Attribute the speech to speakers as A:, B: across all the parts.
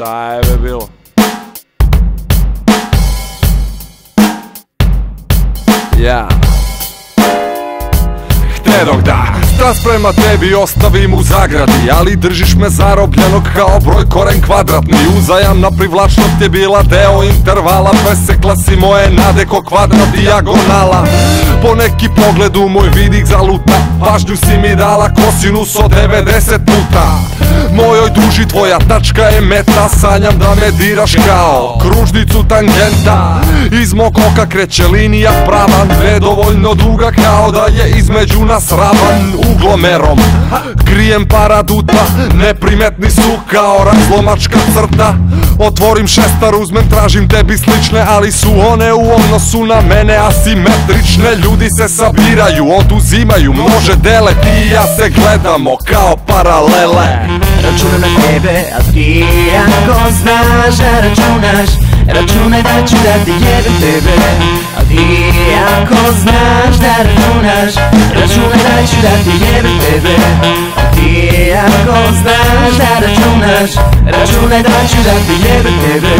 A: Šta je be bilo? Ja Htedog da strast prema tebi ostavim u zagradi, ali držiš me zarobljenog kao broj koren kvadratni. Uzajamna privlačnost je bila deo intervala, presekla si moje nade ko kvadrat dijagonala. Po neki pogled u moj vidik zaluta, pažnju si mi dala kosinus od 90 puta. Mojoj duži tvoja tačka je meta, sanjam da me diraš kao kružnicu tangenta. Iz mog oka kreće linija prava, nedovoljno duga kao da je između nas ravan. Uglomerom krijem paraduta, neprimetni su kao razlomačka crta. Otvorim šestar, uzmem, tražim tebi slične, ali su one u odnosu na mene asimetrične. Ljudi se sabiraju, oduzimaju, množe dele, ti i ja se gledamo kao paralele.
B: Računam na tebe, a ti ako znaš da računaš, računaj da ću da te jebem tebe. A ti ako znaš da računaš, računaj da ću da te jebem tebe. A ti ako znaš da računaš, računaj da ću da te jebem tebe.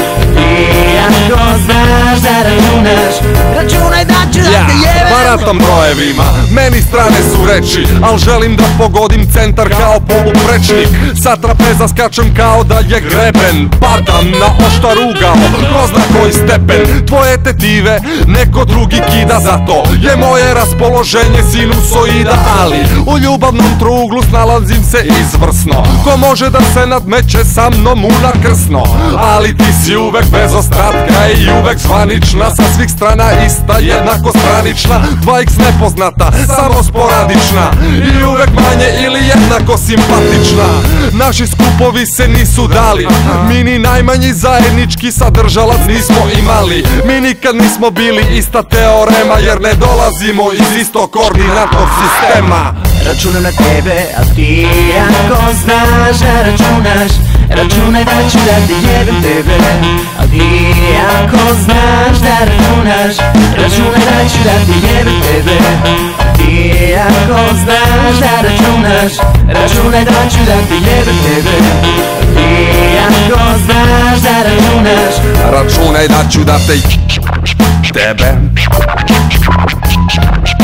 B: Ti ako znaš da računaš, računaj da ću da te jebem.
A: Baratam brojevima, meni strane su reči, al želim da pogodim centar kao poluprečnik. Sa trapeza skačem kao da je greben, padam na oštar ugao, ko zna koji stepen. Tvoje tetive neko drugi kida, zato je moje raspoloženje sinusoida. Ali u ljubavnom truglu snalazim se izvrsno, ko može da se nadmeće sa mnom unakrsno. Ali ti si uvek bez ostatka i uvek zvanična, sa svih strana ista, jednako stranična. 2x nepoznata, samo sporadična, i uvek manje ili jednako simpatična. Naši skupovi se nisu dali, mi ni najmanji zajednički sadržalac nismo imali. Mi nikad nismo bili ista teorema, jer ne dolazimo iz istog koordinatnog sistema.
B: Računam na tebe, a ti ako znaš da računaš, računaj da ću da te jebem tebe. A ti ako znaš da računaš, računaj da ću da te jebem tebe. A ti ako znaš da računaš, računaj da ću da te jebem tebe. A ti ako znaš da računaš,
A: računaj da ću da te tebe.